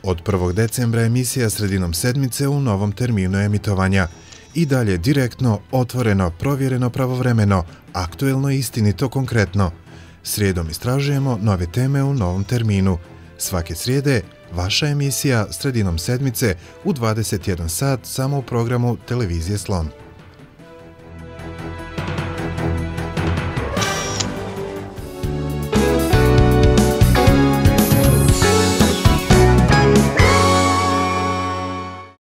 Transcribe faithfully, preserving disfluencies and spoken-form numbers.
Od prvog decembra emisija Sredinom sedmice u novom terminu emitovanja. I dalje direktno, otvoreno, provjereno pravovremeno, aktuelno i istinito konkretno. Srijedom istražujemo nove teme u novom terminu. Svake srijede, vaša emisija Sredinom sedmice u dvadeset jedan sat samo u programu Televizije Slon.